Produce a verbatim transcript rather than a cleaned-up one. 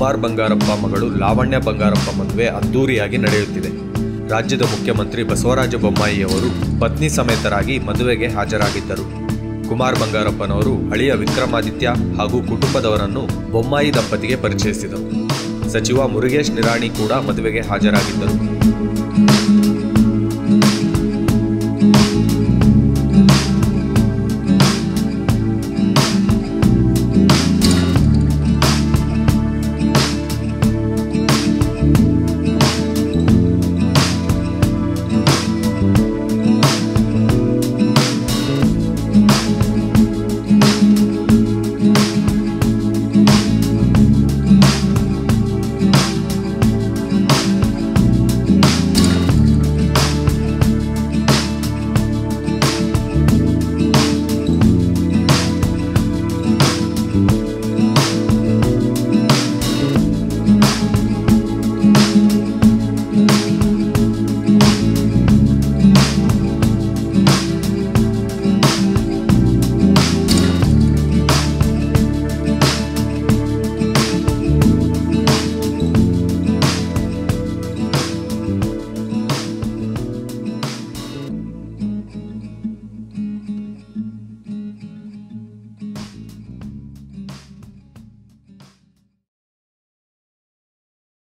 ಕುಮಾರ್ ಬಂಗಾರಪ್ಪ ಮಗಳು ಲಾವಣ್ಯ ಬಂಗಾರಪ್ಪ ಮದುವೆ ಅದ್ದೂರಿಯಾಗಿ ನಡೆಯುತ್ತಿದೆ. ರಾಜ್ಯದ ಮುಖ್ಯಮಂತ್ರಿ ಬಸವರಾಜ ಬೊಮ್ಮಾಯಿಯವರು ಪತ್ನಿ ಸಮೇತರಾಗಿ ಮದುವೆಗೆ ಹಾಜರಾಗಿದ್ದರು. ಕುಮಾರ್ ಬಂಗಾರಪ್ಪನವರು ಅಳಿಯ ವಿಕ್ರಮಾದಿತ್ಯ ಹಾಗೂ ಕುಟುಂಬದವರನ್ನು ಬೊಮ್ಮಾಯಿ ದಂಪತಿಗೆ ಪರಿಚಯಿಸಿದರು. ಸಚಿವ ಮುರುಗೇಶ್ ನಿರಾಣಿ ಕೂಡ ಮದುವೆಗೆ ಹಾಜರಾಗಿದ್ದರು.